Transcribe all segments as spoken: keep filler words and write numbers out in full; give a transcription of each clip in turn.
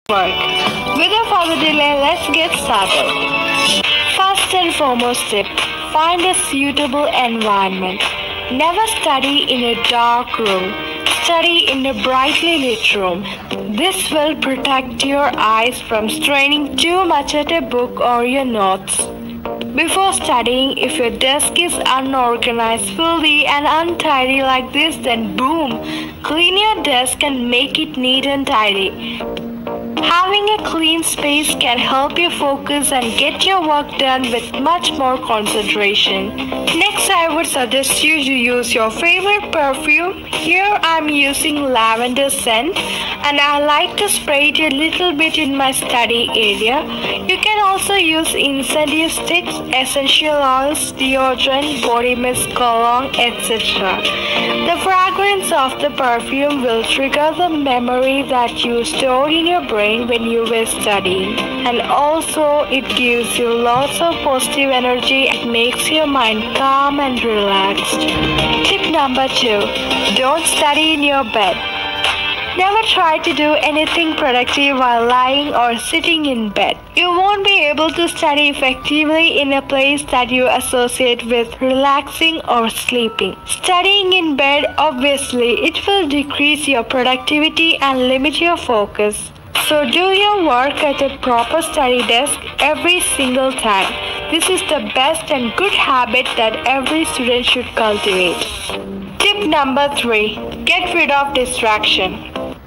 work. Without further delay, let's get started. First and foremost tip, find a suitable environment. Never study in a dark room. Study in a brightly lit room. This will protect your eyes from straining too much at a book or your notes. Before studying, if your desk is unorganized, filthy and untidy like this, then boom, clean your desk and make it neat and tidy. Having a clean space can help you focus and get your work done with much more concentration. Next, I would suggest you to use your favorite perfume. Here I'm using lavender scent and I like to spray it a little bit in my study area. You can also use incendiary sticks, essential oils, deodorant, body mist, cologne, et cetera. The fragrance of the perfume will trigger the memory that you stored in your brain when you were studying, and also it gives you lots of positive energy and makes your mind calm and relaxed. Tip number two, don't study in your bed. Never try to do anything productive while lying or sitting in bed. You won't be able to study effectively in a place that you associate with relaxing or sleeping. Studying in bed, obviously, it will decrease your productivity and limit your focus. So do your work at a proper study desk every single time. This is the best and good habit that every student should cultivate. Tip number three, get rid of distraction.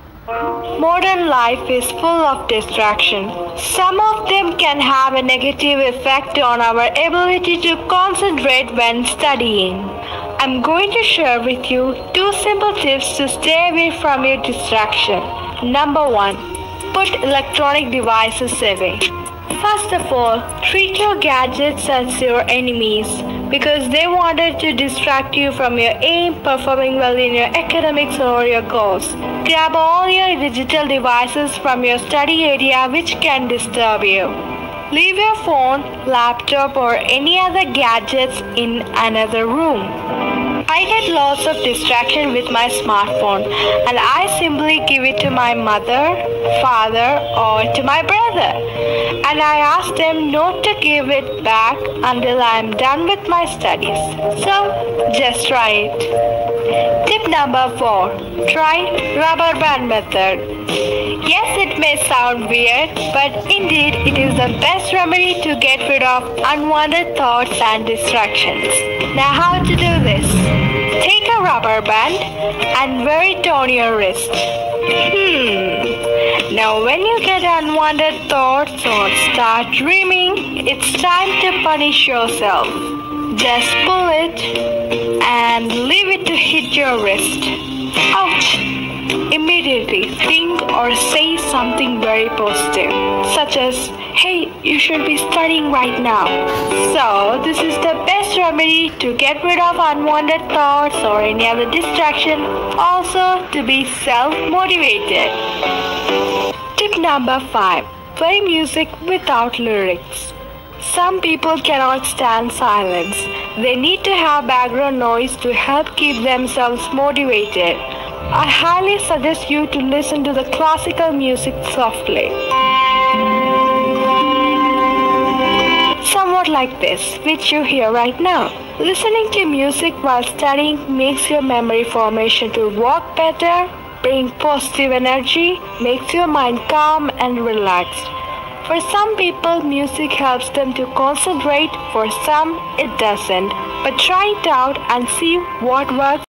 Modern life is full of distraction. Some of them can have a negative effect on our ability to concentrate when studying. I'm going to share with you two simple tips to stay away from your distraction. Number one, put electronic devices away. First of all, treat your gadgets as your enemies because they wanted to distract you from your aim, performing well in your academics or your goals. Grab all your digital devices from your study area which can disturb you. Leave your phone, laptop or any other gadgets in another room. I get lots of distraction with my smartphone and I simply give it to my mother, father or to my brother. And I ask them not to give it back until I am done with my studies. So, just try it. Tip number four, try rubber band method. Yes, it may sound weird, but indeed it is the best remedy to get rid of unwanted thoughts and distractions. Now how to do this? Take a rubber band and wear it on your wrist. Hmm. Now when you get unwanted thoughts or start dreaming, it's time to punish yourself. Just pull it and leave it to hit your wrist. Ouch! Immediately think or say something very positive, such as, hey, you should be studying right now. So, this is the best remedy to get rid of unwanted thoughts or any other distraction, also to be self-motivated. Tip number five, play music without lyrics. Some people cannot stand silence. They need to have background noise to help keep themselves motivated. I highly suggest you to listen to the classical music softly. Somewhat like this, which you hear right now. Listening to music while studying makes your memory formation to work better, bring positive energy, makes your mind calm and relaxed. For some people, music helps them to concentrate, for some, it doesn't. But try it out and see what works.